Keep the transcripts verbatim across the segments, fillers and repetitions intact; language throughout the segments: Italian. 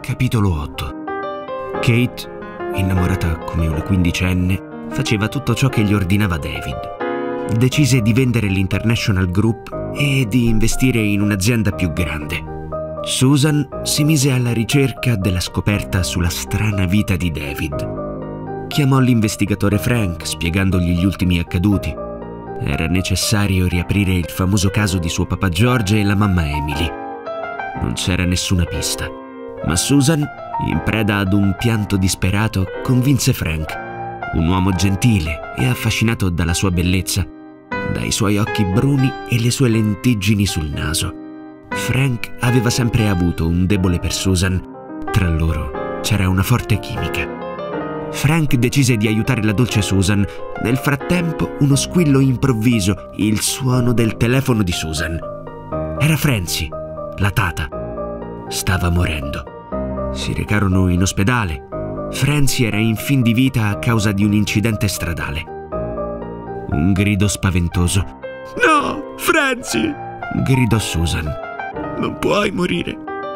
Capitolo otto. Kate, innamorata come una quindicenne, faceva tutto ciò che gli ordinava David. Decise di vendere l'International Group e di investire in un'azienda più grande. Susan si mise alla ricerca della scoperta sulla strana vita di David. Chiamò l'investigatore Frank spiegandogli gli ultimi accaduti. Era necessario riaprire il famoso caso di suo papà George e la mamma Emily. Non c'era nessuna pista, ma Susan, in preda ad un pianto disperato, convinse Frank, un uomo gentile e affascinato dalla sua bellezza, dai suoi occhi bruni e le sue lentiggini sul naso. Frank aveva sempre avuto un debole per Susan. Tra loro c'era una forte chimica. Frank decise di aiutare la dolce Susan. Nel frattempo, uno squillo improvviso, il suono del telefono di Susan. Era Francie, la tata. Stava morendo. Si recarono in ospedale. Francie era in fin di vita a causa di un incidente stradale. Un grido spaventoso. No, Francie! Gridò Susan. Non puoi morire.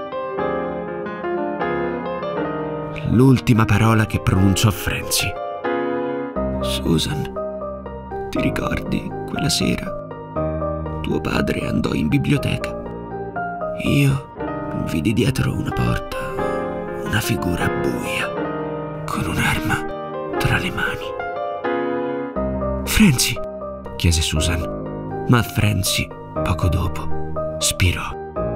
L'ultima parola che pronunciò Francie. Susan, ti ricordi quella sera? Tuo padre andò in biblioteca. Io vidi dietro una porta una figura buia, con un'arma tra le mani. Francie? Chiese Susan, ma Francie, poco dopo, spirò.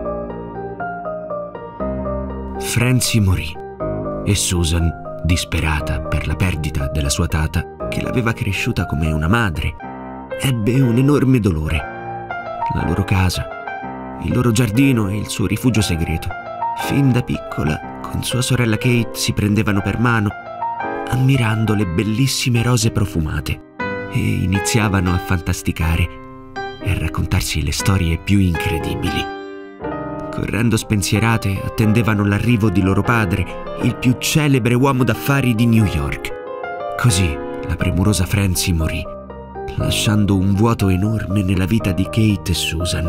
Francie morì e Susan, disperata per la perdita della sua tata, che l'aveva cresciuta come una madre, ebbe un enorme dolore. La loro casa, il loro giardino e il suo rifugio segreto. Fin da piccola, con sua sorella Kate, si prendevano per mano, ammirando le bellissime rose profumate, e iniziavano a fantasticare e a raccontarsi le storie più incredibili. Correndo spensierate, attendevano l'arrivo di loro padre, il più celebre uomo d'affari di New York. Così la premurosa Francie morì, lasciando un vuoto enorme nella vita di Kate e Susan.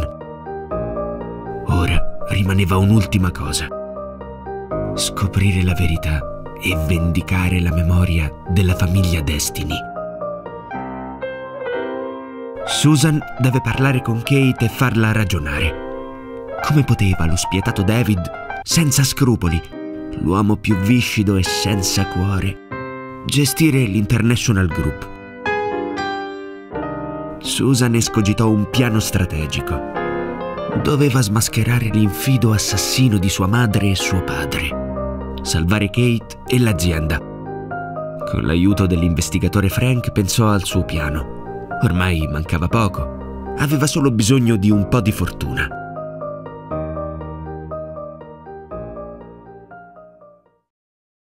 Ora rimaneva un'ultima cosa: scoprire la verità e vendicare la memoria della famiglia Destiny. Susan deve parlare con Kate e farla ragionare. Come poteva lo spietato David, senza scrupoli, l'uomo più viscido e senza cuore, gestire l'International Group? Susan escogitò un piano strategico. Doveva smascherare l'infido assassino di sua madre e suo padre, salvare Kate e l'azienda. Con l'aiuto dell'investigatore Frank pensò al suo piano. Ormai mancava poco. Aveva solo bisogno di un po' di fortuna.